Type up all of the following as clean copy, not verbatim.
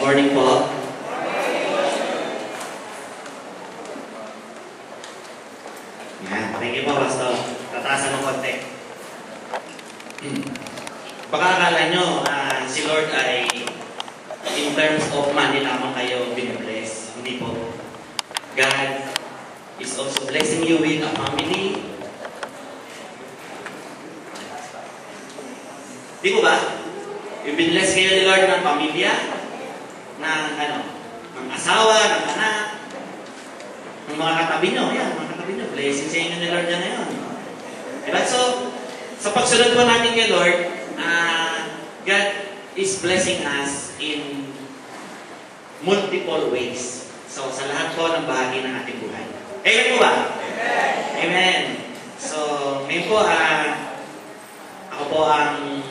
morning po. Yan, thank you po, Pastor. Tataasan ng konti. Baka akala nyo, si Lord ay in terms of money lamang kayo binibless. Hindi po. God is also blessing you with a family. Di ko ba? I-bless kayo ni Lord ng pamilya, ng asawa, ng anak, ng mga katabi nyo. Yan, mga katabi nyo. Blessing sa inyo ni Lord na ngayon. Diba? So, sa pagsunod po natin kay Lord, God is blessing us in multiple ways. So, sa lahat po ng bahagi ng ating buhay. Amen po ba? Amen! Amen! So, ngayon po, ako po ang...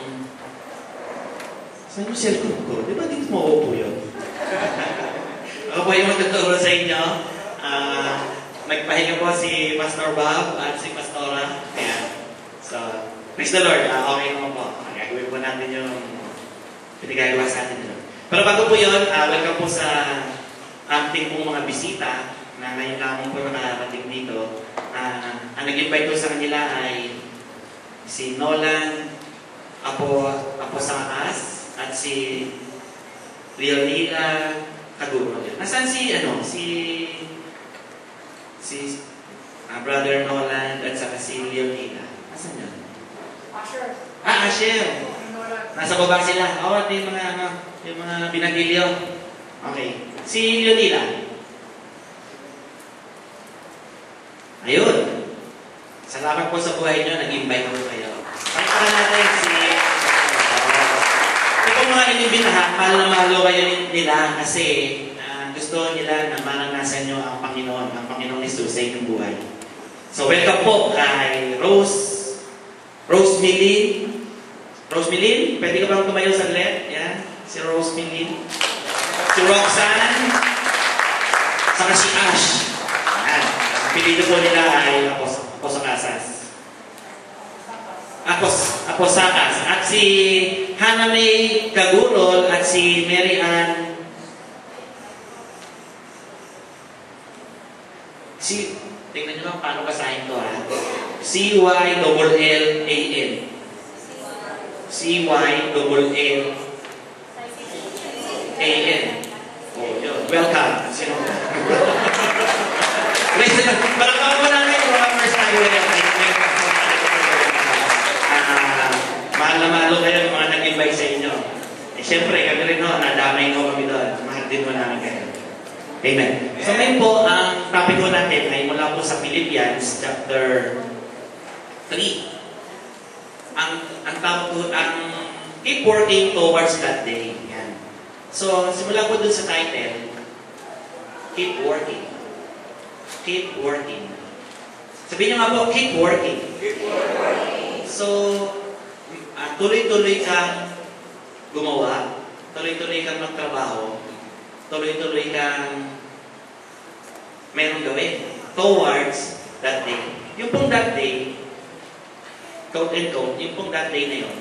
Saan yung cellphone ko? Di ba dito mauupo yun? Ako po yung magtuturo sa inyo. Nagpahinga po si Pastor Bob at si Pastora. Ayan. So, praise the Lord. Okay naman po. Gagawin po natin yung pinagagawa sa atin. Pero bago po yun, welcome po sa ating pong mga bisita na ngayon lamang po nakarating dito. Ang nag-invite po sa kanila ay si Nolan Apo Sangatas at si Leonila Kaguro. Nasaan si Brother Nolan at saka si Leonila? Nasaan yun? Asher. Asher. Nasa baba sila. Oo, yung mga binagilyo. Okay. Si Leonila. Ayun. Salamat po sa buhay nyo. Nag-invite ko kayo. Pakita natin si... Ito mga inibinahan, mahal na mahal kayo nila kasi gusto nila na maranasan nyo ang Panginoong Jesus sa inyong buhay. So, welcome po kay Rose Milin. Rose Milin, pwede ka bang tumayo sa left? Yan, si Rose Milin. Si Roxanne. Saka si Ash. Yan. Ang pilito po nila ay Aposakas. At si Hannah May Kagurol at si Mary Ann. Tingnan nyo lang paano basahin to, ha? C-Y-L-L-A-N. C-Y-L-L-A-N. Oh, yun. Welcome. Sino? Palakpakan mo namin yung mga first time na yun. Mahal na mahal kayo mga nag-invite sa inyo. Siyempre, kami rin nadamay kami doon. Mahal din mo namin kayo. Amen. So ngayon po, ang topic ko natin ay mula po sa Philippians chapter 3. Ang tawag ko, keep working towards that day. Yan. So, simula po dun sa title, keep working. Keep working. Sabihin nyo nga po, keep working. Keep working. So, tuloy-tuloy kang gumawa, tuloy-tuloy kang magtrabaho, tuloy-tuloy kang merong gawin towards that day. Yung pong that day, quote and quote, yung pong that day na yun,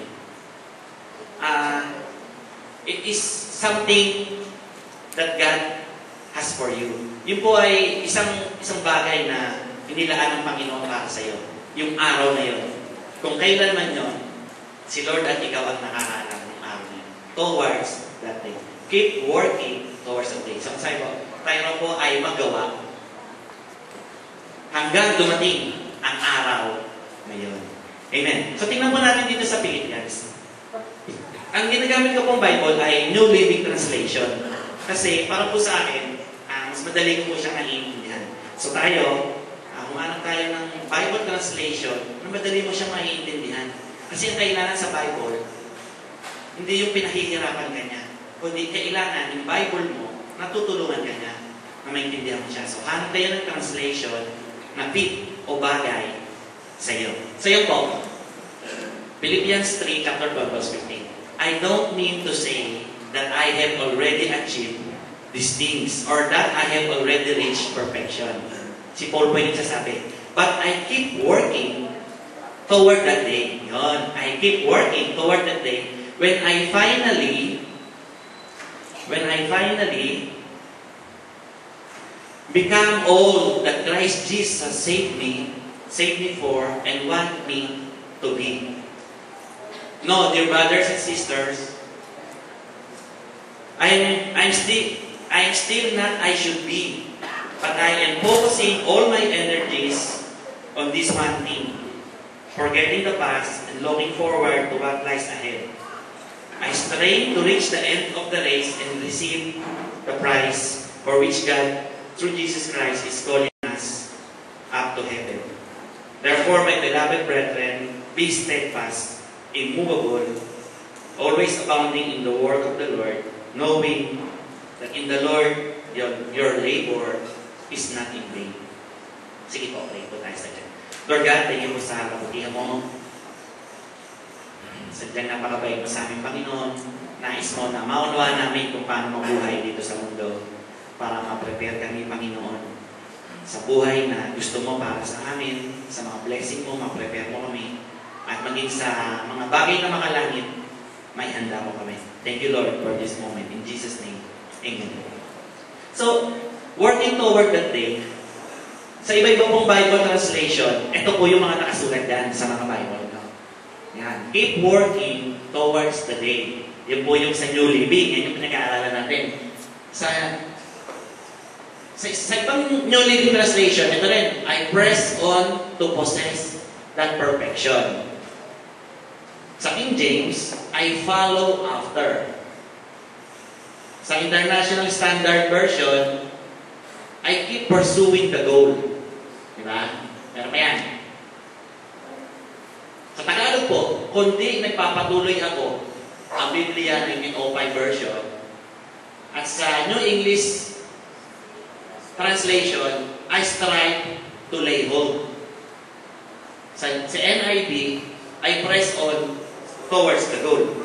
it is something that God has for you. Yun po ay isang bagay na inilaan ng Panginoon para sa iyo. Yung araw na yun. Kung kailan man yun, si Lord at ikaw ang nakakaalam ng araw na yun. Towards that day. Keep working towards that day. So, sabi po, tayo po ay magawa hanggang dumating ang araw na yun. Amen. So, tingnan po natin dito sa Philippians. Ang ginagamit ko pong Bible ay New Living Translation. Kasi, para po sa akin, mas madali ko po siyang naiintindihan. So, tayo, humanap tayo ng Bible translation na madali mo siyang maiintindihan. Kasi ang kailangan sa Bible, hindi yung pinahihirapan ka niya, kundi kailangan yung Bible mo, natutulungan ka niya na maintindihan mo siya. So, hanap tayo ng translation na fit o bagay sa iyo. So, yun po. Philippians 3, chapter 12, verse 15. I don't mean to say that I have already achieved these things or that I have already reached perfection. Si Paul po yung nagsasabi. But I keep working toward that day. Yun. I keep working toward that day when I finally when I finally become all that Christ Jesus saved me for, and want me to be. No, dear brothers and sisters, I'm still not I should be, but I am focusing all my energies on this one thing, forgetting the past and looking forward to what lies ahead. I strain to reach the end of the race and receive the prize for which God, through Jesus Christ, is calling us up to heaven. Therefore, my beloved brethren, be steadfast, immovable, always abounding in the work of the Lord, knowing that in the Lord, your labor is not in vain. Sige po, pray po tayo sa Diyos. Lord God, thank you po sa kabutihan mo. Sadyang napakabait mo sa aming Panginoon. Nais mo na maunawaan namin kung paano mabuhay dito sa mundo para ma-prepare kami, Panginoon, sa buhay na gusto mo para sa amin, sa mga blessing mo, ma-prepare mo kami, at maging sa mga bagay na makalangit, may handa mo kami. Thank you, Lord, for this moment. In Jesus' name, Amen. So, working toward that day, sa iba-iba pong Bible translation, ito po yung mga nakasulat dyan sa mga Bible. No? Yan. Keep working towards the day. Yan po yung sa New Living. Yan yung pinag-aaralan natin. Sa ibang New Living Translation, ito rin, I press on to possess that perfection. Sa King James, I follow after. Sa International Standard Version, I keep pursuing the goal. Diba? Meron pa yan. Sa Tagalog po, kundi nagpapatuloy ako, ang Biblia 1905 version, at sa New English Translation, I strive to lay hold. Sa NIV, I press on towards the goal.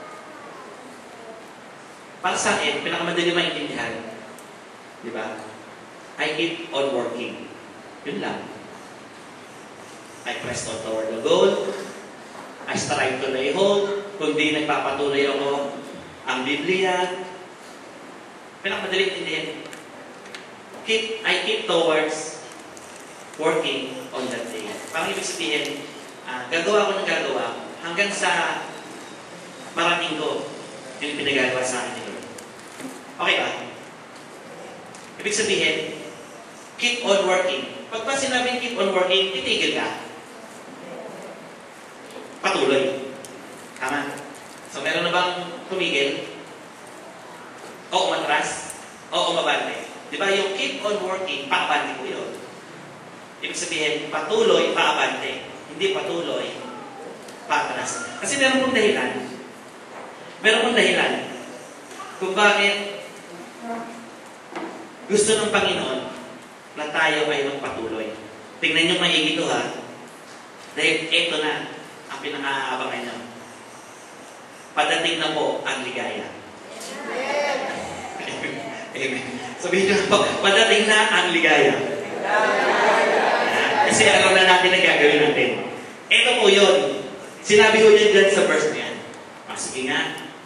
Para sa akin, pinakamadali maintindihan. Diba? I keep on working. Yun lang. I press on toward the goal. I strive to lay hold. Kundi nagpapatuloy ako ang Biblia. Pinakamadali intindihan. I keep towards working on that day. Parang ibig sabihin, gagawa ko ng gagawa hanggang sa marating ko yung pinagagawa sa akin ni Lord. Okay ba? Ibig sabihin, keep on working. Pag ba sinabing keep on working, titigil ka. Patuloy. Tama? So, meron na bang tumigil? O umatras? O umabante? Diba yung keep on working, paabante ko yun. Ibig sabihin, patuloy, paabante. Hindi patuloy, paatras. Kasi meron pong dahilan. Meron pong dahilan kung bakit gusto ng Panginoon na tayo ay magpatuloy. Tingnan nyo maigi ito ha. Dahil ito na ang pinaka-aabangan nyo. Padating na po ang ligaya. Amen. Sabihin nyo po, padating na ang ligaya. Kasi alam na natin na gagawin natin. Ito po yun. Sinabi ko yun dyan sa verse na yan. Sige nga.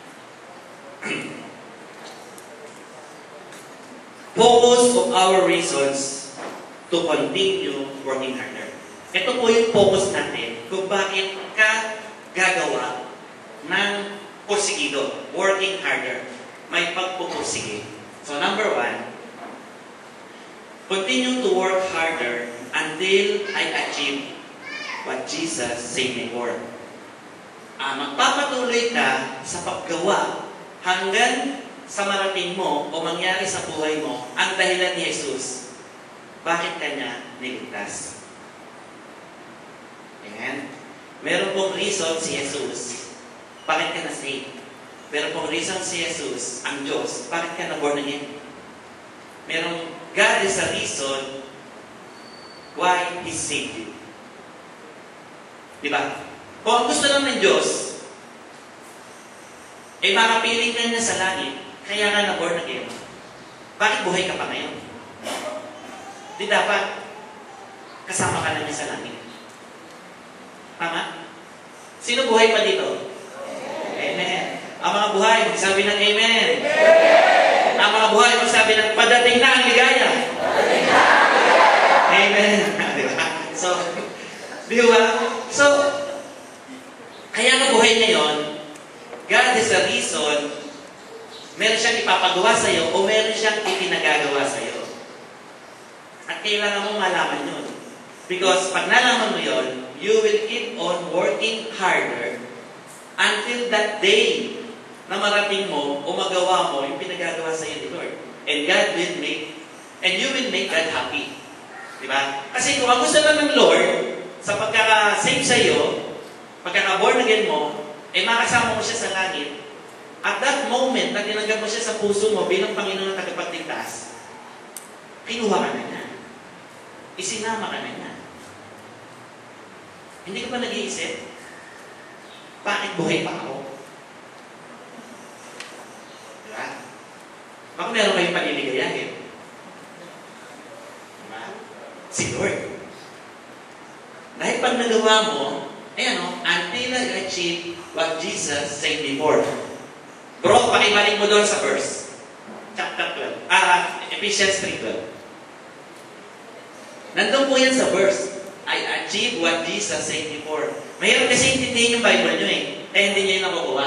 Focus of our reasons to continue working harder. Ito po yung focus natin kung bakit ka gagawa ng porsigido, working harder. May pagpupursige. So number 1, continue to work harder until I achieve what Jesus said me for. Magpapatuloy ka sa paggawa hanggang sa marating mo o mangyari sa buhay mo ang dahilan ni Jesus. Bakit kanya niligtas? Amen? Meron pong reason si Jesus. Bakit ka na-save? Meron pong reason si Jesus, ang Diyos. Bakit ka na-born again? Merong God is a reason why He saved you. Diba? Kung ang gusto lang ng Diyos, eh makapiling ka niya sa langit, kaya nga na-born again. Bakit buhay ka pa ngayon? Di dapat kasama ka na niya sa langit. Tama? Sino buhay pa dito? Amen. Ang mga buhay, magsabi ng Amen. kabuhay, magsabi ng padating na ang ligaya. Amen. Di ba? So, di ba? So, kaya ang buhay ngayon, God is the reason meron siyang ipapagawa sa'yo o meron siyang ipinagagawa sa'yo. At kailangan mo malaman yun. Because pag nalaman mo yun, you will keep on working harder until that day na marating mo o magawa mo yung pinagagawa sa'yo ni Lord. And God will make, and you will make God happy. Diba? Kasi kung ang gusto lang ng Lord, sa pagkaka-save sa'yo, pagkaka-born again mo, eh makasama mo siya sa langit, at that moment na tinanggap mo siya sa puso mo bilang Panginoon na tagapagligtas, kinuha ka na niya. Isinama ka na niya. Hindi ka ba nag-iisip? Bakit buhay pa ako? Diba? Baka meron kayong paniligayahin. Diba? Si Lord. Dahil pag nagawa mo, until I achieve what Jesus said before. Bro, pakibalik mo doon sa verse. Chapter 12. Ephesians 3:12. Nandun po yan sa verse. I achieve what Jesus said before. Mahirap kasi intindihin yung Bible nyo eh. Kaya hindi nyo yung nakukuha.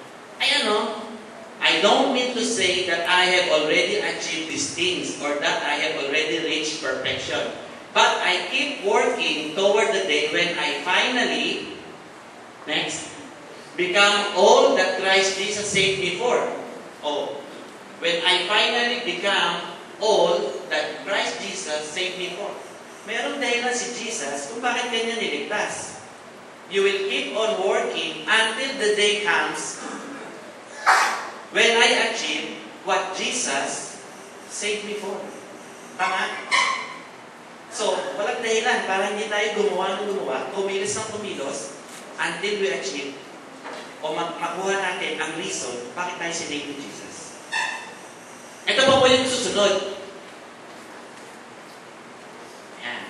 I don't mean to say that I have already achieved these things or that I have already reached perfection. But I keep working toward the day when I finally, next, become all that Christ Jesus said before. When I finally become all that Christ Jesus said before. Merong dahilan si Jesus kung bakit kanya niligtas. You will keep on working until the day comes when I achieve what Jesus said before. Tama? So, walang dahilan para hindi tayo gumawa ng gumawa, kumilos ng kumilos, until we achieve o makuha natin ang reason bakit tayo sinave ni Jesus. Ito pa po yung susunod. Ayan.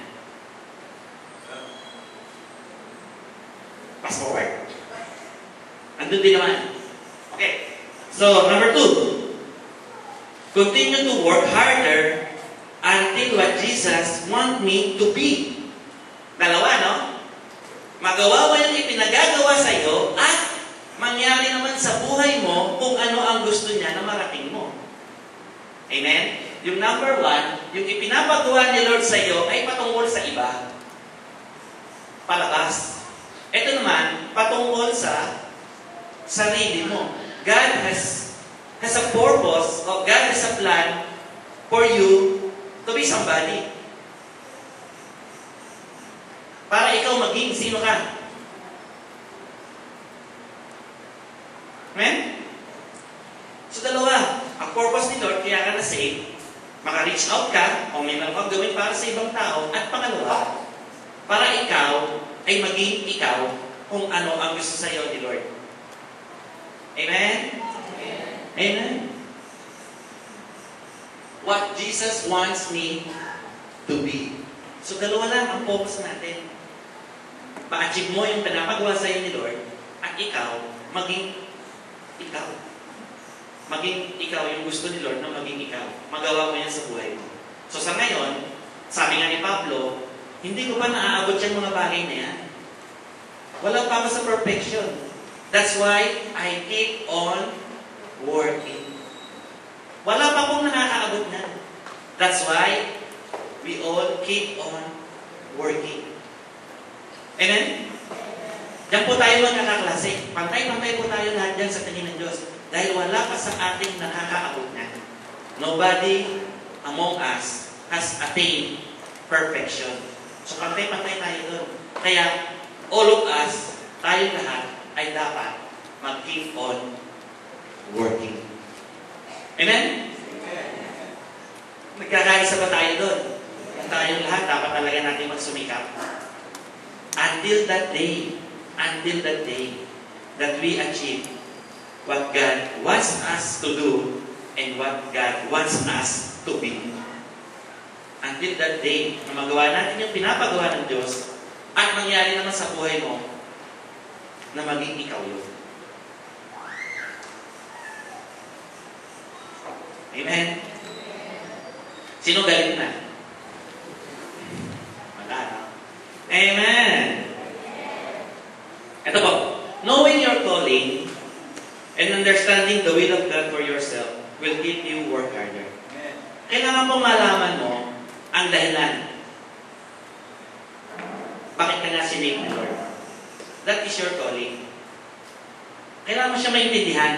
Fast forward. Andun din naman. Okay. So, number 2. Continue to work harder until what Jesus want me to be. Dalawa, no? Magawa mo yung ipinagagawa sa iyo at mangyari naman sa buhay mo kung ano ang gusto niya na marating mo. Amen? Yung number 1, yung ipinapagawa ni Lord sa iyo ay patungkol sa iba. Palabas. Ito naman, patungkol sa sarili mo. God has a purpose, or God has a plan for you to be somebody. Para ikaw maging sino ka. Amen? So dalawa, ang purpose ni Lord, kaya ka na-save, maka-reach out ka, o may meron kang gawin para sa ibang tao, at pangalawa, para ikaw ay maging ikaw kung ano ang gusto sa iyo ni Lord. Amen? Amen. Amen. What Jesus wants me to be. So dalawa lang ang focus natin. Pa-achieve mo yung pinapagawa sa iyo ni Lord, at ikaw, maging ikaw. Maging ikaw yung gusto ni Lord na maging ikaw. Magawa mo yan sa buhay mo. So sa ngayon, sabi nga ni Pablo, hindi ko pa naaabot yung mga bagay na yan. Wala pa ako sa perfection. That's why I keep on working. Wala pa akong nakakaabot na. That's why we all keep on working. Amen? Diyan po tayo magkakaklase. Pantay-pantay po tayo lahat dyan sa tingin ng Diyos. Dahil wala pa sa ating nakakaabot na. Nobody among us has attained perfection. So pantay-pantay tayo doon. Kaya all of us, tayo lahat, ay dapat mag-keep on working. Amen? Nagkakaisa ba tayo doon? Tayong lahat, dapat talaga natin magsumikap. Until that day that we achieve what God wants us to do and what God wants us to be. Until that day na magawa natin yung pinapagawa ng Diyos at mangyari naman sa buhay mo na maging ikaw yun. Amen? Sino galit na? Wala, no? Amen! Ito po. Knowing your calling and understanding the will of God for yourself will keep you work harder. Kailangan pong malaman mo ang dahilan. Bakit ka nga sinave ni Lord? That is your calling. Kailangan mo siya maintindihan.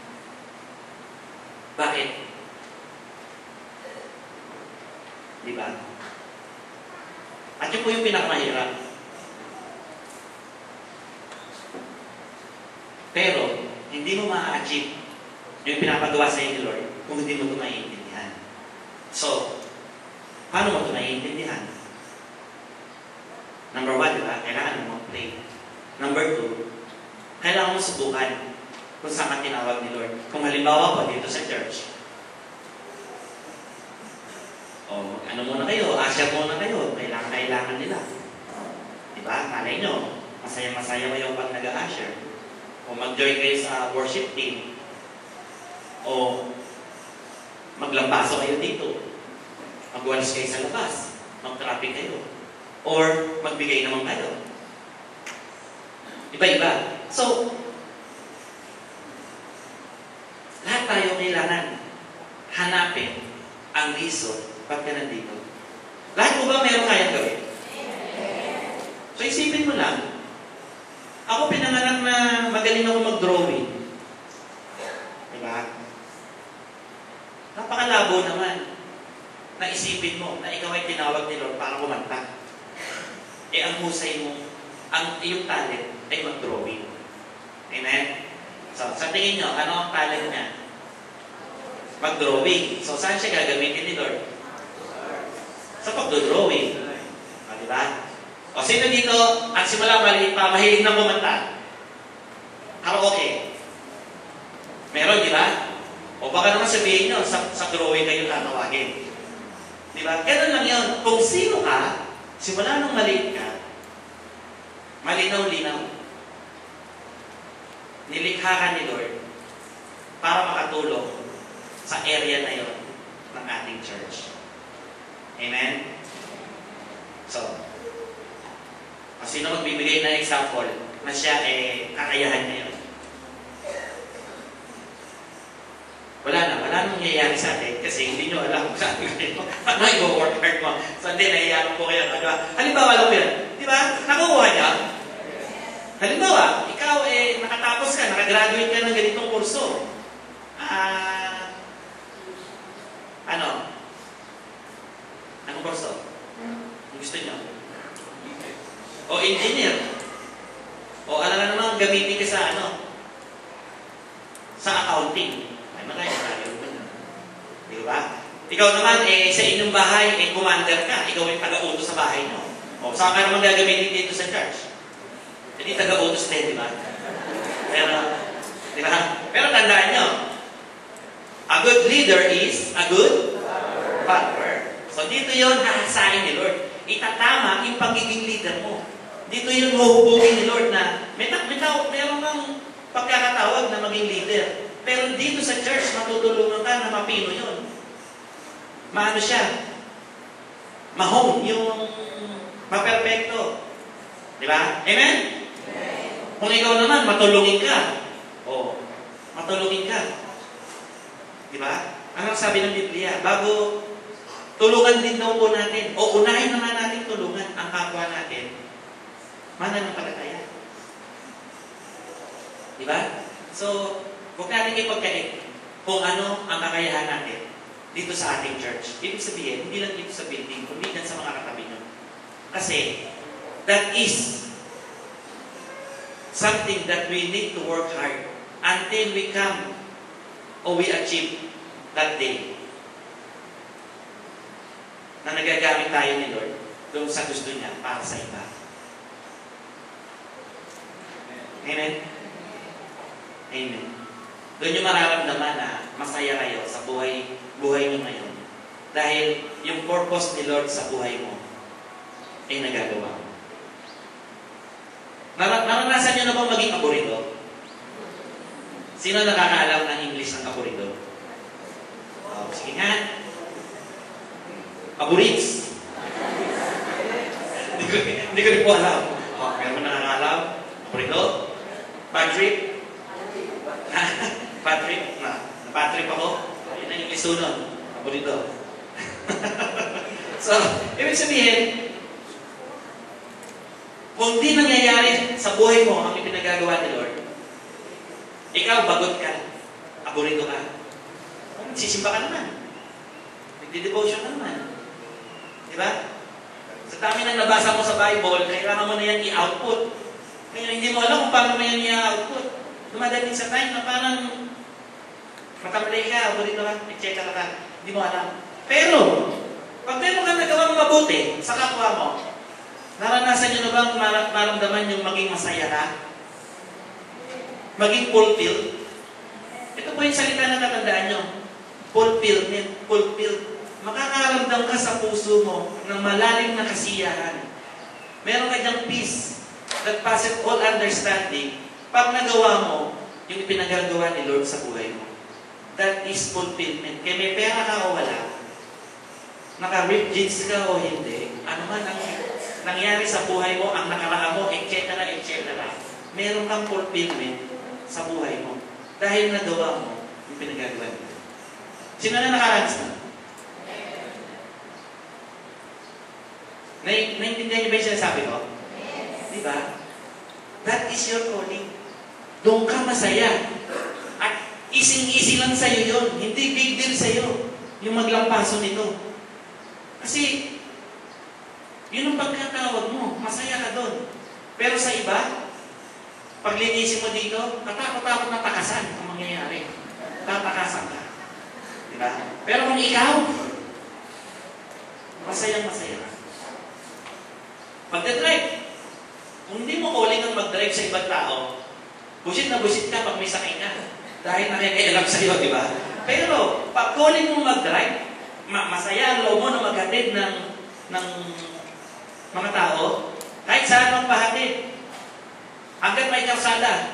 Bakit? Diba? At yun po yung pinakamahirap. Pero, hindi mo ma-achieve yung pinapagawa sa iyo ni Lord kung hindi mo ito maiintindihan. So, paano mo ito maiintindihan? Number 1, diba? Kailangan mo mag-pray. Number 2, kailangan mo subukan kung saan ka tinawag ni Lord. Kung halimbawa po, dito sa church, o ano muna kayo, asya muna kayo, kailangan nila. Diba? Malay nyo, masaya-masaya kayo pag nag-a-asher. O mag-join kayo sa worship team. O maglampaso kayo dito. Magwalis kayo sa labas. Mag-traffic kayo. Or magbigay naman kayo. Iba-iba. So, lahat tayo kailangan hanapin ang reason ba't ka nandito. Lahat mo ba meron kayang gawin? So, isipin mo lang, ako pinanganak na magaling ako mag-drawing. Diba? Napakalabo naman. Naisipin mo na ikaw ay tinawag ni Lord para kumanta. Eh, ang husay mo, ang iyong talent ay mag-drawing. Amen? So, sa tingin nyo, ano ang talent niya? Mag-drawing. So, saan siya gagamitin ni Lord? Sa pag-drawing. Diba? O, sino dito, ang simula maliit pa, mahilig na kumanta? Karaoke. Meron, di ba? O baka naman sabihin nyo, sa drawing kayo tatawagin. Di ba? Ganun lang yun. Kung sino ka, simula nung maliit ka, malinaw-linaw. Nilikha ka ni Lord para makatulong sa area na yun ng ating church. Amen? So, sino magbibigay ng example na siya kakayahan niya yun? Wala nang nangyayari sa atin kasi hindi nyo alam kung saan kayo. Ano yung work hard mo? So, hindi, nahiyaran po kayo. Halimbawa lang po yan. Di ba? Nakukuha niya? Halimbawa, ikaw nakatapos ka, nakagraduate ka ng ganitong kurso. Anong kurso? Ang gusto niyo? O engineer. O alam nga naman, gamitin ka sa sa accounting. Ay, magkaya tayo. Di ba? Ikaw naman, sa inyong bahay, commander ka. Ikaw yung taga-utos sa bahay nyo. O, saan ka naman gagamitin dito sa church? Hindi taga-utos din, di ba? Pero tandaan nyo, a good leader is a good follower. So, dito yun, hahasain ni Lord. Itatama yung pagiging leader mo. Dito yung huhubugin ni Lord na meron kang pagkakatawag na maging leader. Pero dito sa church, matutulungan ka na mapino yun. Maano siya? Mahong, yung maperfecto. Di ba? Amen? Kung ikaw naman, matulungin ka. O, matulungin ka. Di ba? Ano sabi ng Biblia? Bago tulungan din daw po natin, o unahin naman natin tulungan ang kapwa natin, mananampalataya. Di ba? So, huwag natin ipagkait kung ano ang kakayahan natin dito sa ating church. Ibig sabihin, hindi lang dito sa building, kundi din sa mga katabi nyo. Kasi, that is something that we need to work hard until we come or we achieve that day na nagagamit tayo ni Lord doon sa gusto niya para sa iba. Amen? Amen. Doon nyo mararamdaman na masaya kayo sa buhay nyo ngayon. Dahil yung purpose ni Lord sa buhay mo ay nagagawa mo. Naranasan nyo na bang maging aburrido? Sino nakakaalam ng English ng aburrido? Sige nga. Paborits. Hindi ko rin po alam. Meron mo nakakalam? Paborito? Bad trip? Bad trip? Bad trip ako? Yun ang English nun. Paborito. So, ibig sabihin, kung di nangyayari sa buhay mo ang ipinagagawa ni Lord, ikaw, bagot ka. Paborito ka. Sisimba ka naman. Nagdi-devotion ka naman. Diba? Sa dami nang nabasa mo sa Bible, kailangan mo na yan i-output. Kaya hindi mo alam kung paano mo yan i-output. Dumadating sa time na parang makamali ka, paborito ka, etc. ka. Hindi mo alam. Pero, pag meron ka nagawang mabuti sa kapwa mo, naranasan nyo na bang maramdaman yung maging masaya ka? Maging fulfilled? Ito po yung salita na tatandaan nyo. Fulfillment. Fulfilled. Makakaramdam ka sa puso mo ng malalim na kasiyahan. Meron ka dyang peace that passeth all understanding pag nagawa mo yung ipinagagawa ni Lord sa buhay mo. That is fulfillment. Kaya may pera ka o wala, naka-rip jeans ka o hindi, ano man ang nangyari sa buhay mo, ang nakaraan mo, etc., etc., meron kang fulfillment sa buhay mo. Dahil nagawa mo yung pinagagawa nito. Sino na nakaranas na? Naintindihan niyo ba yung sinasabi ko? Yes. Diba? That is your calling. Doon ka masaya. At ising-isi lang sa'yo yun. Hindi big deal sa'yo yung maglampaso nito. Kasi, yun ang pagkatawag mo. Masaya ka doon. Pero sa iba, paglinisin mo dito, katakot-takot na takasan ang mangyayari. Tatakasan ka. Diba? Pero kung ikaw, masayang-masaya ka. Pagdadrive, kung hindi mo calling ang mag-drive sa ibang tao, busit na busit ka pag may sakay ka. Dahil nakikialam sa'yo, di ba? Pero, pag calling mo mag-drive, masaya ang loob mo na maghatid ng mga tao, kahit saan magpahatid. Hanggat may kalsada.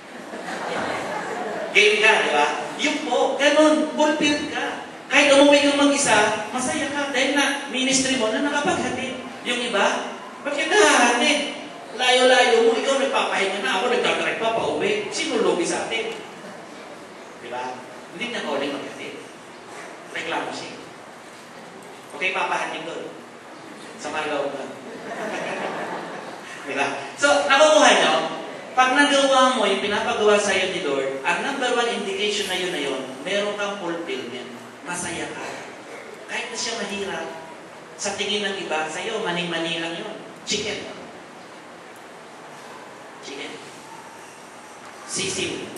Game ka, di ba? Yung po, ganun, fulfilled ka. Kahit umuwi kang mag-isa, masaya ka dahil na ministry mo na nakapaghatid. Yung iba, bakit nahahatid? Layo-layo mo, ikaw nagpapahinga na, ako nagdadrive pa, pauwi. Sino lugi sa atin? Diba? Hindi na calling maghatid. Reklamo siya. Okay, papahatid doon. Sa malaw na. Diba? So, nakukuha nyo, pag nagawa mo yung pinapagawa sa'yo ni Lord, ang number one indication na yun, meron kang fulfillment. Masaya ka. Kahit na siya mahirap, sa tingin ng iba, sa'yo, maning-mani lang yun. Chicken. Chicken. Sisiw.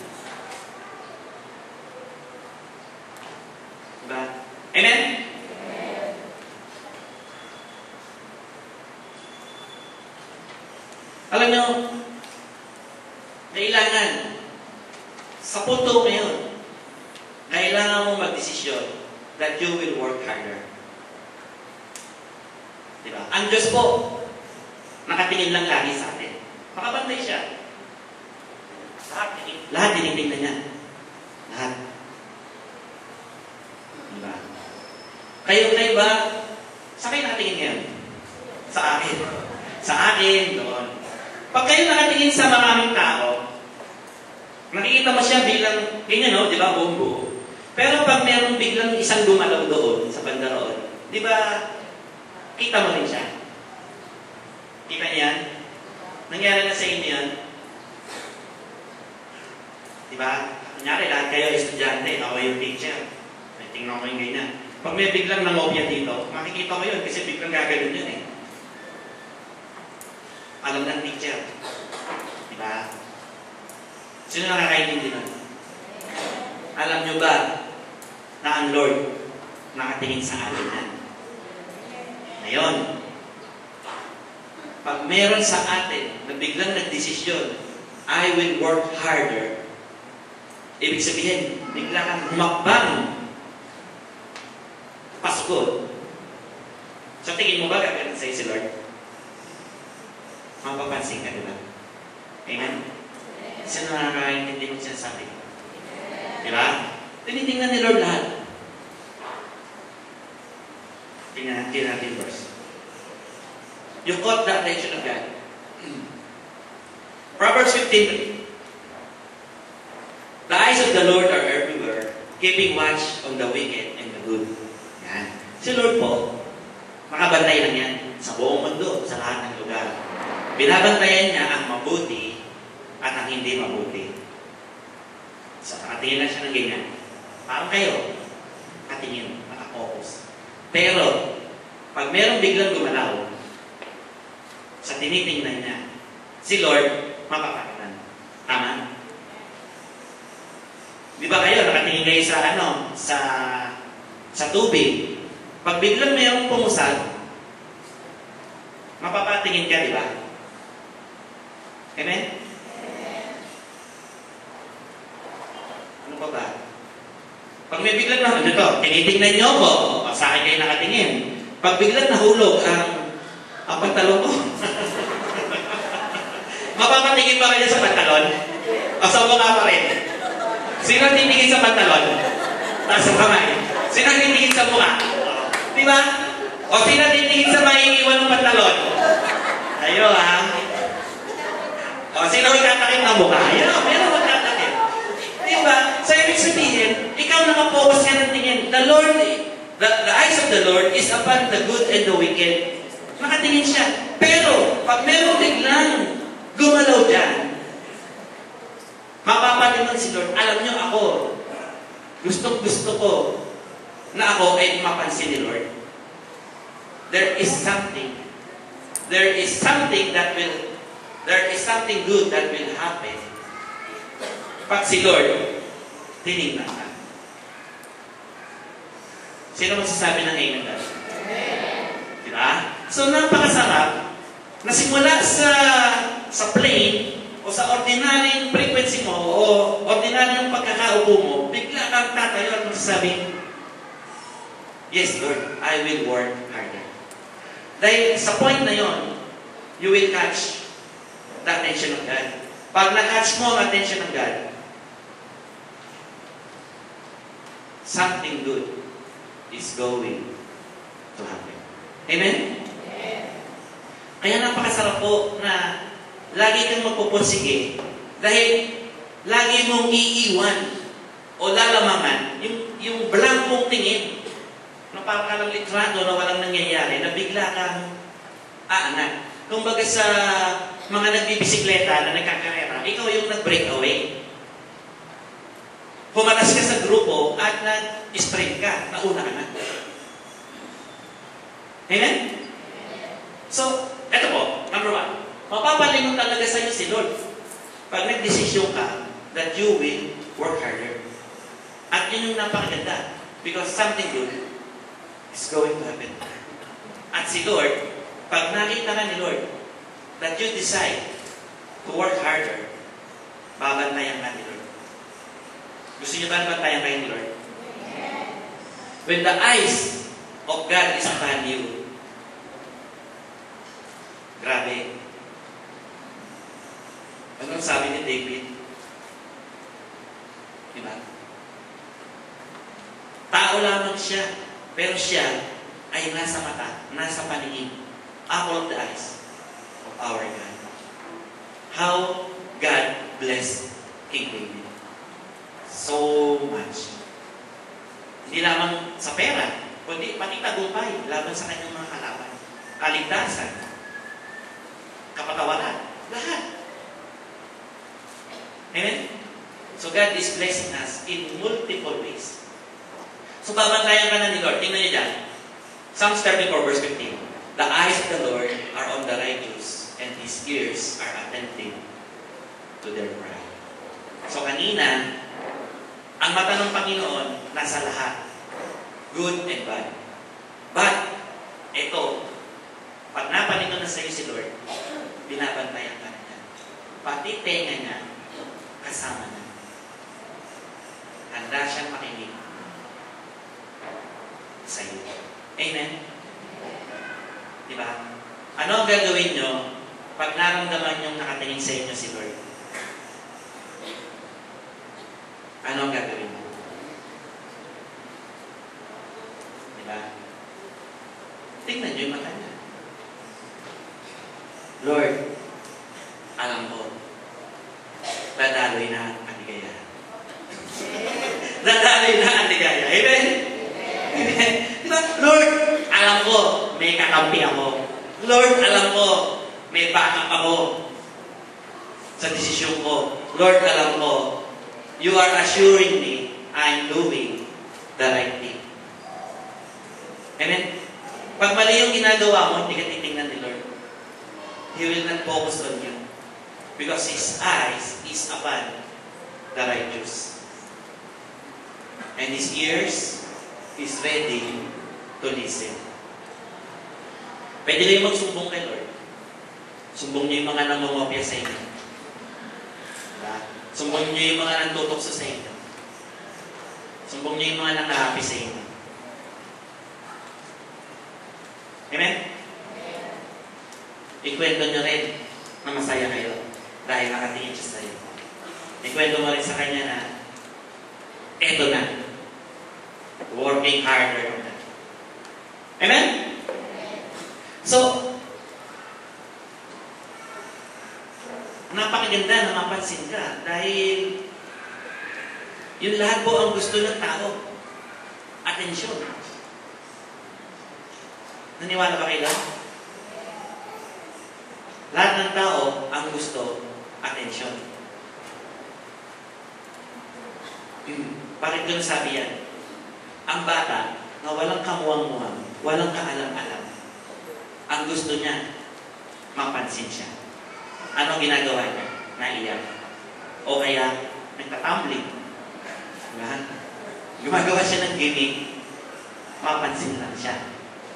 Diba? Amen? Alam nyo, kailangan, sa punto ngayon, kailangan mo magdesisyon that you will work harder. Diba? Ang Diyos po, nakatingin lang lagi sa atin. Makabantay siya. Lahat tinitingnan niya. Lahat. Diba? Kayo ba, sa kayo nakatingin ngayon? Sa akin. Sa akin, doon. Pag kayo nakatingin sa maraming tao, nakikita mo siya bilang, ganyan no, di ba, buong-buo. Pero pag merong biglang isang gumalaw doon, sa banda roon, di ba, kita mo rin siya. Kita niyan? Nangyari na sa inyo yan? Di ba? Kunyari, lahat kayo estudyante, ako yung teacher. May tingnan ko yung ganyan. Pag may biglang nangopya dito, makikita mo yun kasi biglang gagawin yun eh. Alam ng teacher. Di ba? Sino nakakaintindi nun? Alam nyo ba na ang Lord nakatingin sa atin yan? Ngayon, pag meron sa atin na biglang nagdesisyon, I will work harder. Ibig sabihin, bigla kang humakbang. Pasko. So tingin mo ba gagawin sa'yo si Lord? Mapapansin ka, diba? Amen? Sino nakakaintindi mo sinasabi? Diba? Tinitingnan ni Lord lahat. Tingnan natin verse. You caught the attention of God. Proverbs 15:3. The eyes of the Lord are everywhere, keeping watch on the wicked and the good. Yan. Si Lord po, makabantay lang yan sa buong mundo, sa lahat ng lugar. Binabantayan niya ang mabuti at ang hindi mabuti. So, nakatingin lang siya ng ganyan. Parang kayo, nakatingin, nakafocus. Pero, pag merong biglang gumalaw, sa tinitingnan niya, si Lord, mapapakatan. Tama? Di ba kayo, nakatingin kayo sa tubig. Pag biglang mayroong pumusag, mapapatingin ka, di ba? Amen? Ano ba ba? Pag may biglang nahulog, ito, tinitingnan niyo ako, sa akin kayo nakatingin. Pag biglang nahulog ang pantalon ko, mapapatingin ba kayo sa pantalon? O sa mukha pa rin? Sino titingin sa pantalon? Tapos sa kamay. Sino titingin sa mukha? Di ba? O sino titingin sa maiiwan ng pantalon? Ayo ha? O sino magtatakip ng mukha? Ayo, meron magtatakip. Di ba? So ibig sabihin, ikaw nakapokus ka ng tingin. The Lord, the eyes of the Lord is upon the good and the wicked. Nakatingin siya. Pero, pag meron biglang gumalaw dyan, mapapalingon si Lord. Alam niyo ako, gusto ko na ako ay mapansin ni Lord. There is something good that will happen pag si Lord tinignan ka. Sino magsasabi ng amen dahil? Diba? So, napakasarap na simula sa plane o sa ordinary frequency mo o ordinary pagkakaupo mo, bigla kang tatayo at magsasabi, yes, Lord, I will work harder. Dahil sa point na yon, you will catch the attention of God. Pag na-catch mo ang attention ng God, something good is going to happen. Amen? Kaya napakasarap po na lagi kang magpupursige dahil lagi mong iiwan o lalamangan yung blankong tingin na parang ka ng litrado na walang nangyayari, na bigla kang aangat. Kumbaga sa mga nagbibisikleta na nagkakarera, ikaw yung nag-break away. Pumalas ka sa grupo at nag-sprint ka, nauna ka na. Amen? So, eto po, number 1. Mapapalingon talaga sa iyo si Lord pag nagdesisyon ka that you will work harder. At yun yung napakaganda because something good is going to happen. At si Lord, pag nakita ka ni Lord that you decide to work harder, babantayan ka ni Lord. Gusto niyo ba bantayan kayo ni Lord? When the eyes of God is upon you, grabe. Anong sabi ni David? Diba? Tao lamang siya, pero siya ay nasa mata, nasa paningin. Apple of the eyes of our God. How God blessed King David. So much. Hindi lamang sa pera, kundi pati tagumpay laban sa kanyang mga kalaban. Kaligtasan, kapatawaran, lahat. Amen? So God is blessing us in multiple ways. So babantayan ka na ni Lord. Tingnan niyo dyan. Psalms 34 verse 15. The eyes of the Lord are on the righteous and His ears are attentive to their cry. So kanina, ang mata ng Panginoon nasa lahat. Good and bad. But, ito, pag napalingon na sa iyo si Lord, binabantayan ka na niya. Pati tenga niya, kasama na. Handa siyang makinig sa iyo. Amen? Diba? Ano ang gagawin nyo pag naramdaman nyo nakatingin sa inyo si Lord? Ano ang gagawin mo? Diba? tingnan niyo yung mata niya. Lord, alam ko, dadaloy na ang ligaya. Dadaloy na ang ligaya. Amen? Amen? Diba? Lord, alam ko, may kakampi ako. Lord, alam ko, may backup ako sa desisyon ko. Lord, alam ko, you are assuring me I'm doing the right thing. Amen? Pag mali yung ginagawa mo, hindi ka titingnan ni Lord. He will not focus on you. Because His eyes is upon the righteous. And His ears is ready to listen. Pwede kayo magsumbong kay Lord. Sumbong niyo yung mga nangongopya sa inyo. Diba? Sumbong niyo yung mga nantutokso sa inyo. Sumbong niyo yung mga nangahapi sa inyo. Amen? Ikwento niyo rin na masaya kayo dahil nakatingin siya sa iyo. Ikwento mo rin sa kanya na eto na. Working harder on that. Amen? So, napakaganda na mapansin ka dahil yun lahat po ang gusto ng tao. Atensyon. Naniwala ba kayo? Lahat ng tao ang gusto atensyon. Bakit ko sabi yan? Ang bata na walang kamuwang-muwang, walang kaalam-alam, ang gusto niya, mapansin siya. Ano ginagawa niya? Naiyak. O kaya, nagtatumbling. Diba? Gumagawa siya ng gimmick, mapansin lang siya.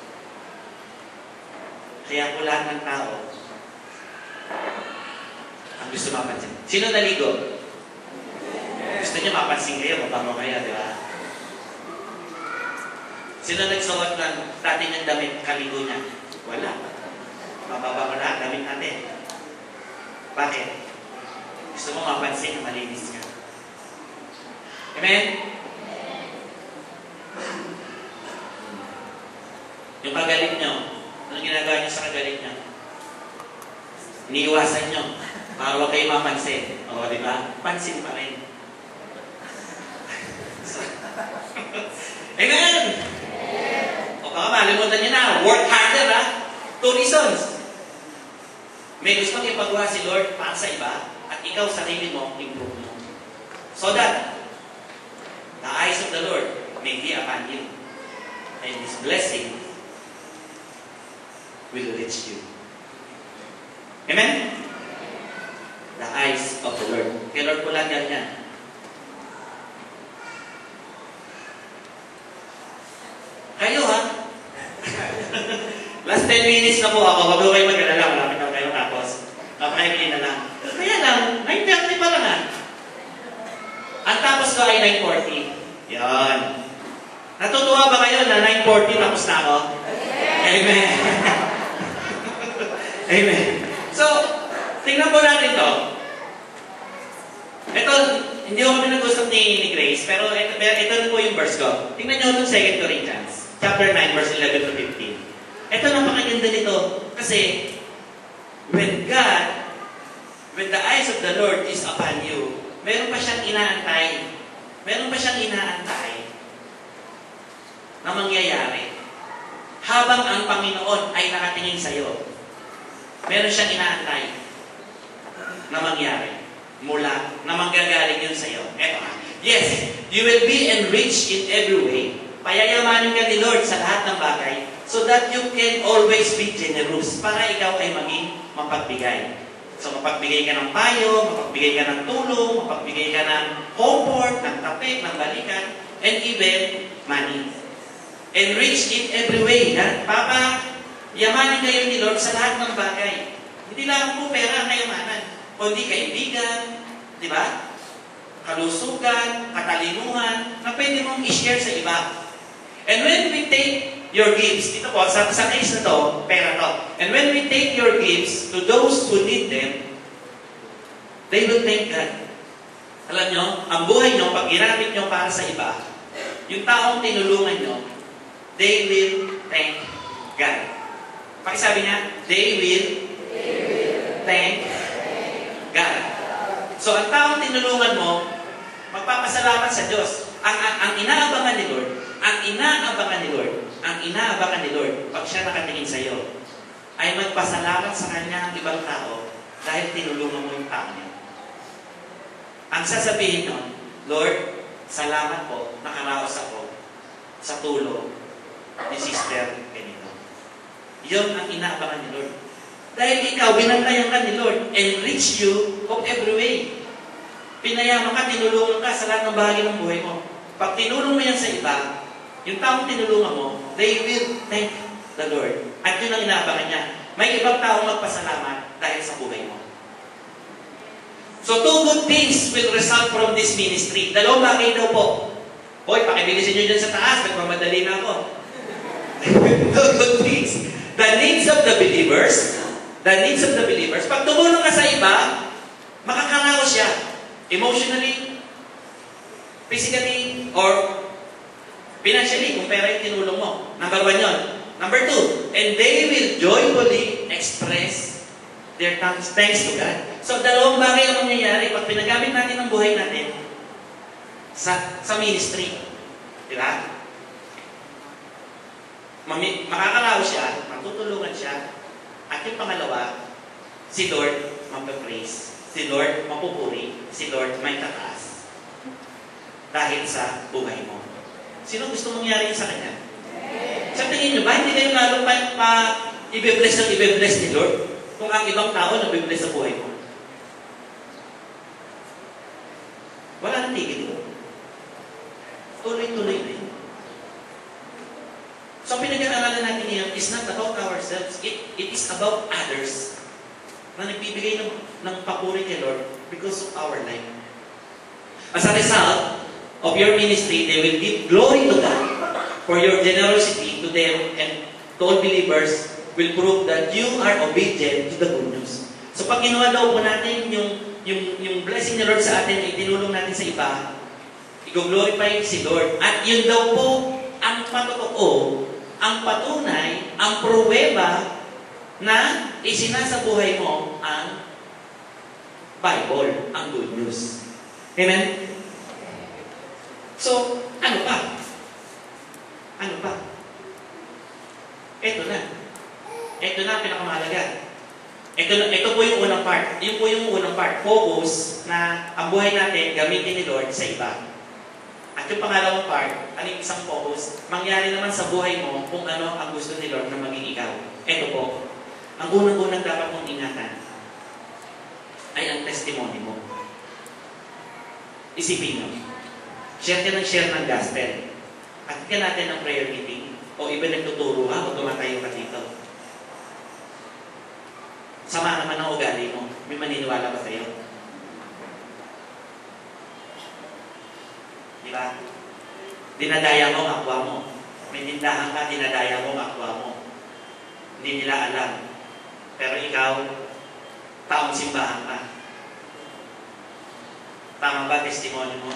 Kaya po lahat ng tao, ang gusto mapansin. Sino naligo? Gusto niya mapansin kayo, mabango kayo, di ba? Sino nagsuot ng dati niyang damit, kaligo niya? Wala. Mababango na, damit natin. Bakit? Gusto mo mapansin na malinis ka. Amen? Yung kagalit niyo, anong ginagawa niyo sa kagalit niyo? Iniiwasan niyo para huwag kayo mapansin. O, di ba? Pansin pa rin. Amen! O baka malimutan niyo na, work harder ha? 2 reasons. May gusto mong ipagawa si Lord para sa iba at ikaw sarili mo, improve mo. So that the eyes of the Lord may be upon you and His blessing will reach you. Amen? The eyes of the Lord. Kaya Lord po lang yan. Kayo ha? Last 10 minutes na po ako. Huwag kayo mag-alala. Malapit na kayo tapos. Napakaimili na lang. Kaya lang, 9:30 pa lang ha. Ang tapos ko ay 9:40. Yan. Natutuwa ba kayo na 9:40 tapos na ako? Amen. Amen. So, tingnan po natin to. Ito, hindi ko kami nag-usap ni Grace, pero ito na po yung verse ko. Tingnan nyo itong 2 Corinthians, chapter 9, verse 11 to 15. Ito, napakaganda nito. Kasi, when the eyes of the Lord is upon you, meron pa siyang inaantay. Meron pa siyang inaantay na mangyayari. Habang ang Panginoon ay nakatingin sa iyo, meron siyang inaantay na mangyari. Na manggagaling yun sa iyo. Eto ha. Yes, you will be enriched in every way. Payayamanin ka ni Lord sa lahat ng bagay so that you can always be generous para ikaw ay maging mapagbigay. So, mapagbigay ka ng payo, mapagbigay ka ng tulong, mapagbigay ka ng comfort, ng tapik, ng balikan, and even money. Enriched in every way. Yamanin kayo ni Lord sa lahat ng bagay. Hindi lang po pera ang kayamanan, kundi kaibigan, di ba? Kalusugan, katalinuhan, na pwede mong i-share sa iba. And when we take your gifts, ito po, sa case na to, pera to. And when we take your gifts to those who need them, they will thank God. Alam nyo, ang buhay nyo, pag ginamit nyo para sa iba, yung taong tinulungan nyo, they will thank God. Pakisabi nga, they will thank God. So, ang taong tinulungan mo, magpapasalamat sa Diyos. Ang inaabangan ni Lord, pag siya nakatingin sa iyo, ay magpasalamat sa kanya ang ibang tao dahil tinulungan mo yung tao niya. Ang sasabihin nun, Lord, salamat po, nakaraos ako sa tulong ni Sister ganito. Yun ang inaabangan ni Lord. Dahil ikaw, binantayan ka ni Lord, enrich you of every way. Pinayaman ka, tinulungan ka sa lahat ng bahagi ng buhay mo. Pag tinulong mo yan sa iba, yung taong tinulungan mo, they will thank the Lord. At yun ang inaabangan niya. May ibang taong magpasalamat dahil sa buhay mo. So, 2 good things will result from this ministry. Dalawang bagay daw po. Hoy, pakibilisin nyo dyan sa taas. Nagmamadali na ako. 2 good things. The needs of the believers. Pag tumulong ka sa iba, makakaraos siya. Emotionally, physically, or financially, kung pera yung tinulong mo. Number 1 yun. Number 2, and they will joyfully express their thanks to God. So, dalawang bagay ang mangyayari pag pinagamit natin ang buhay natin sa ministry. Diba? Makakaraos siya, matutulungan siya, at yung pangalawa, si Lord magpa-praise. Si Lord mapupuri, si Lord may tataas. Dahil sa buhay mo. Sino gusto mangyari sa Kanya? Sa tingin nyo ba, hindi kayo lalo pa i-bless ni Lord kung ang ibang tao nabibless sa buhay mo? Wala nang tigil ito. Tuloy-tuloy na yun. So, pinag-aaralan natin yan is not about ourselves. It is about others na nagbibigay ng papuri kay Lord because of our life. As a result of your ministry, they will give glory to God for your generosity to them, and to all believers will prove that you are obedient to the good news. So pag ginawa daw po natin yung blessing ni Lord sa atin, itinulong natin sa iba, i-glorify si Lord. At yun daw po ang patotoo, ang patunay, ang pruweba na isinasabuhay mo ang Bible, ang good news. Amen? So, ano pa? Ito na ang pinakamahalaga. Ito po yung unang part. Yun po yung unang part. Focus na ang buhay natin gamitin ni Lord sa iba. At yung pangalawang part, ano yung isang focus? Mangyari naman sa buhay mo kung ano ang gusto ni Lord na maging ikaw. Ito po. Ang unang-unang dapat mong ingatan ay ang testimony mo. Isipin nyo. Share ka ng gospel. At ka natin ng prayer meeting. O iba nagtuturo ka o tumatayo ka dito. Sama naman ang ugali mo. May maniniwala ba sa'yo? Diba? Dinadaya mo ang kapwa mo. May tindahan ka, dinadaya mo ang kapwa mo. Hindi nila alam. Pero ikaw, taong simbahan ka. Tama ba testimony mo?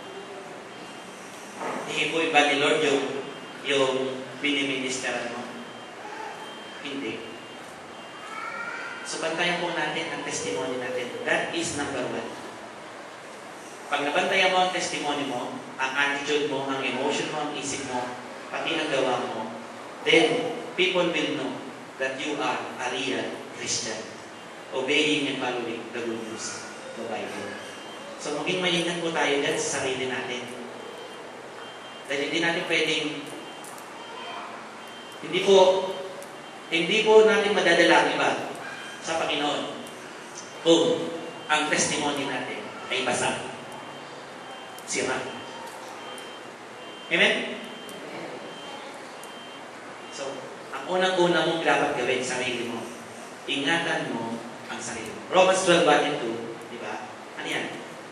Hindi po iba ni Lord yung biniministeran mo. Hindi. So, bantayan po natin ang testimony natin. That is number 1. Pag nabantayan mo ang testimony mo, ang attitude mo, ang emotion mo, ang isip mo, pati ang gawa mo, then people will know that you are a real Christian, obeying and following the good news, the Bible. So, maging maingat po tayo dyan sa sarili natin. Dahil hindi natin pwedeng, hindi po natin madadala ang iba sa Panginoon kung ang testimony natin ay basa. Sira. Amen? So, ang unang-una mong dapat gawin sa sarili mo, ingatan mo ang sarili mo. Romans 12:1-2, di ba? Ano yan?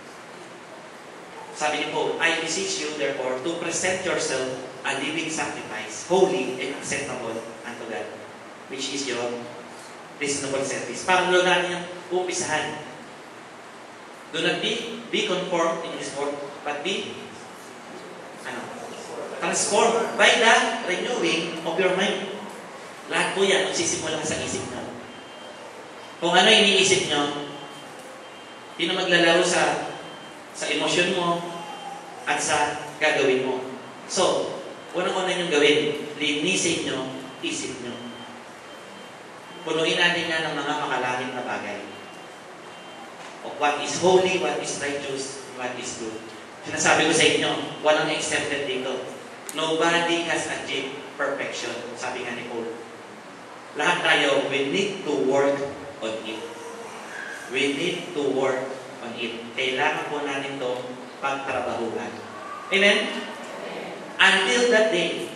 Sabi ni Paul, I beseech you, therefore, to present yourself a living sacrifice, holy and acceptable unto God, which is your reasonable service. Parang doon natin yung umpisahan. Do not be conformed in this world, but be transformed by the renewing of your mind. Lahat po yan, magsisimula sa isip nyo. Kung ano iniisip nyo, hindi na maglalaro sa emosyon mo at sa gagawin mo. So, unang-una nyo gawin, linisin nyo, isip nyo. Punuin natin yan ng mga makalangit na bagay. Of what is holy, what is righteous, what is good. Sinasabi ko sa inyo, walang exempted dito. Nobody has achieved perfection, sabi nga ni Paul. Lahat tayo, we need to work on it. We need to work on it. Kailangan po natin itong pagtrabahuhan. Amen? Until that day,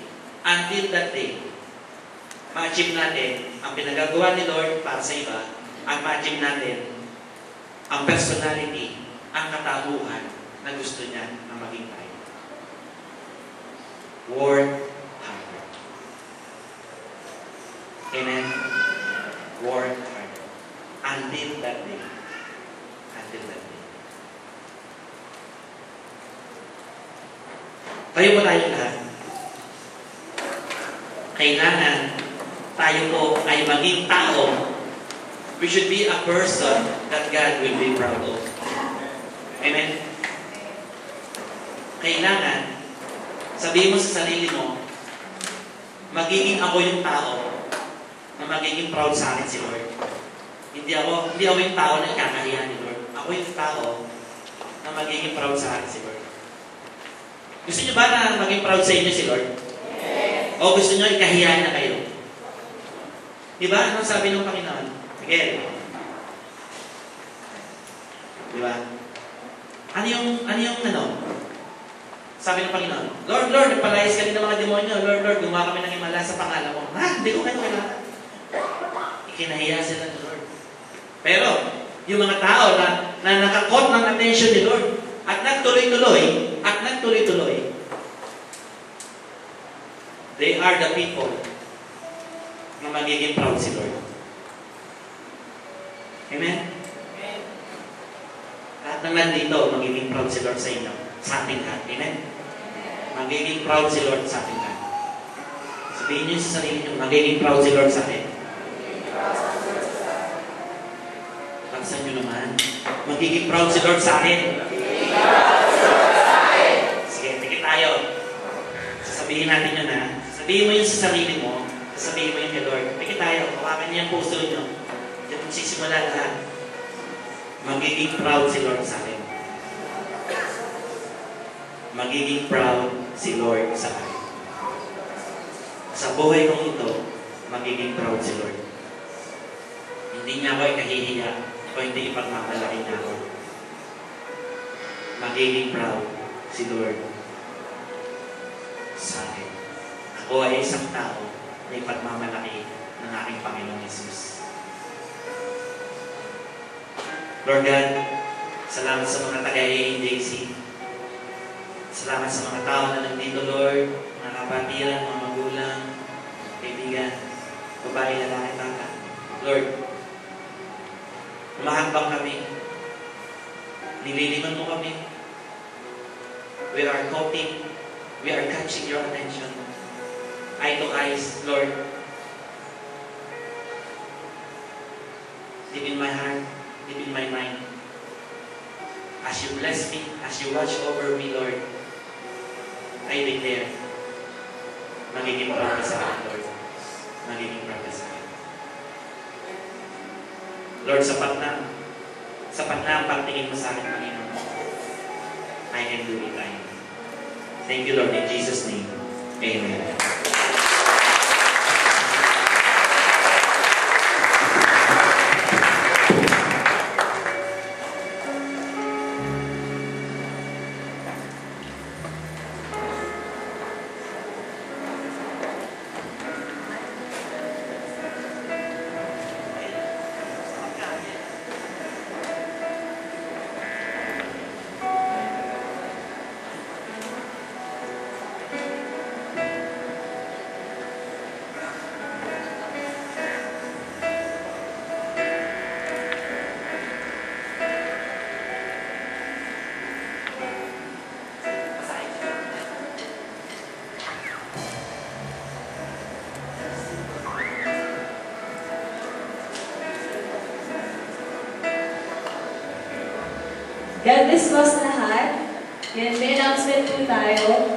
ma-achieve natin ang pinagagawa ni Lord para sa iba, at ma-achieve natin ang personality, ang katauhan na gusto niya na maging tayo. Work hard. Amen? Work hard. Until that day. Until that day. Tayo po tayo lahat. Kailangan tayo po ay maging tao. We should be a person that God will be proud of. Amen? Kailangan, sabihin mo sa sarili mo, magiging ako yung tao na magiging proud sa akin si Lord. Hindi ako yung tao na ikakahiya ni Lord. Ako yung tao na magiging proud sa akin si Lord. Gusto niyo ba na maging proud sa inyo si Lord? Yes. O gusto niyo ikahiya na kayo? Diba? Anong sabi ng Panginoon? Again. Diba? Ano yung sabi ng Panginoon? Lord, nagpalayas kami ng mga demonyo. Lord, gumawa kami ng himala sa pangalan mo. Hindi ko kayo kailangan. Ikinahiya sila ni Lord. Pero, yung mga tao na nakakot ng attention ni Lord at nagtuloy-tuloy, they are the people na magiging proud si Lord. Amen? Lahat ng nandito, magiging proud si Lord sa inyo, sa ating lahat. Amen? Magiging proud si Lord sa ating lahat. Sabihin niyo sa sarili niyo, magiging proud si Lord sa atin. Laksan niyo naman. Magiging proud si Lord sa atin. Sige, tigit tayo. Sasabihin natin yun ha. Sabihin mo yun sa sarili mo. Sasabihin mo yun kay Lord. Tigit tayo. Hawakan niyo yung puso niyo. Diyan magsisimula lahat. Magiging proud si Lord sa atin. Magiging proud si Lord sa akin. Sa buhay kong ito, magiging proud si Lord. Hindi niya ako ikahihiya o hindi ipagmamalaki niya ako. Magiging proud si Lord sa akin. Ako ay isang tao na ipagmamalaki ng aking Panginoong Jesus. Lord God, salamat sa mga taga-AAJC. Salamat sa mga tao na nandito, Lord, mga kapatiran, mga magulang, kaibigan, babae, lalaki, tata. Lord, umahambang kami. Nililiman mo kami. We are coping. We are catching your attention. Eye to eyes, Lord. Deep in my heart, deep in my mind. As you bless me, as you watch over me, Lord, I declare, magiging proud sa akin, Lord. Magiging proud sa akin. Lord, sapat na ang pagtingin mo sa akin, Panginoon. I can do it, I am. Thank you, Lord, in Jesus' name. Amen. God bless po sa lahat. Yan, may announcement po tayo.